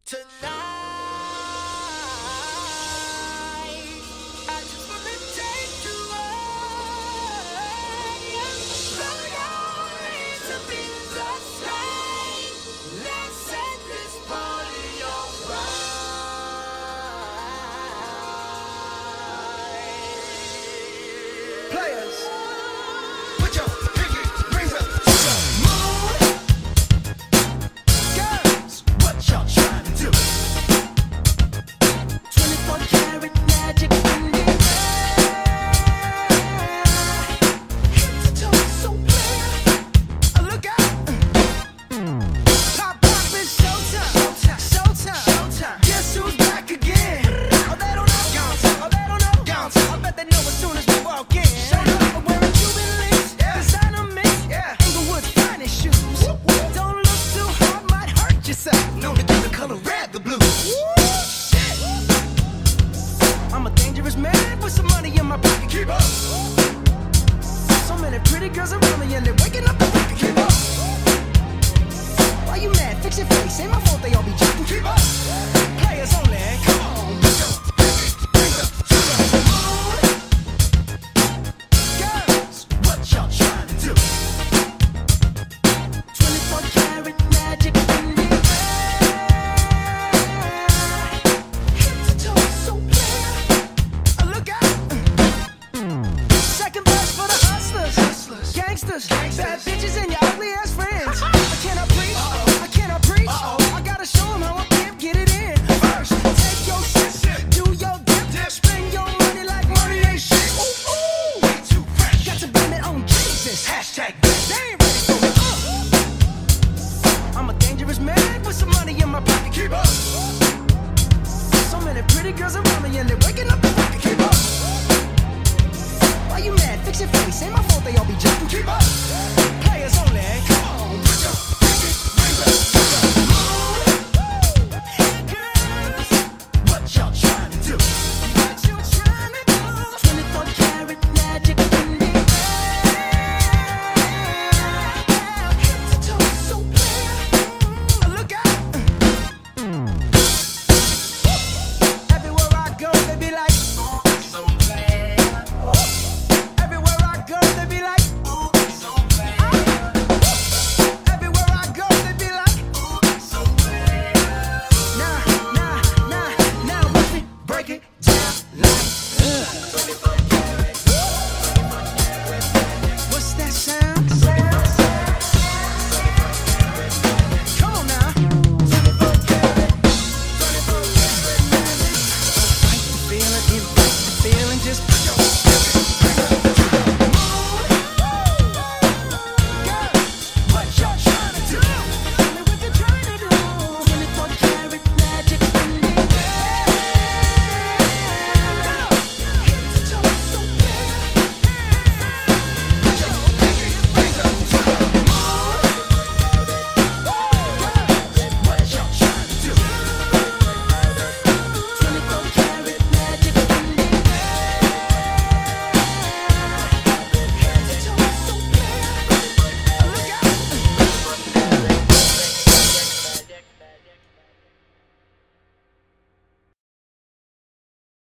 Tonight, I just wanna take you away. Throw your hands up in the sky. Let's set this party on fire. Players, put your pinky rings up to the moon. Girls, what y'all trying to do? 24 karat magic in the air. Head to toe, so clear. Look out! Pop, pop, it's showtime. Showtime, showtime, showtime. Guess who's back again? Oh, they don't know. Oh, they don't know. I bet they know as soon as we walk in. I'm wearing Cuban links, designer mix, Inglewood's finest shoes. Don't look too hard, might hurt yourself. Known to do the color red, the blue. I'm a dangerous man with some money in my pocket. Keep up. So many pretty girls around me and they're waking up the rocket. Keep up. Why you mad? Fix your face. Ain't my fault they all be jacking. Keep up. Players only. Come on. Put your hands up to the moon. Girls, what y'all trying to do? 24 karat magic in the air. Head to toe, so clear. Look out! Second best for the hustlers, gangsters, bad bitches, and your ugly ass friends. I cannot preach, I cannot preach. I gotta show 'em how I can get it in. First, take your shit, do your dip, spend your money like money ain't shit. Ooh, ooh, way too fresh. Got to blame it on Jesus. Hashtag they ain't ready for me. I'm a dangerous man with some money in my pocket. Keep up. So many pretty girls around.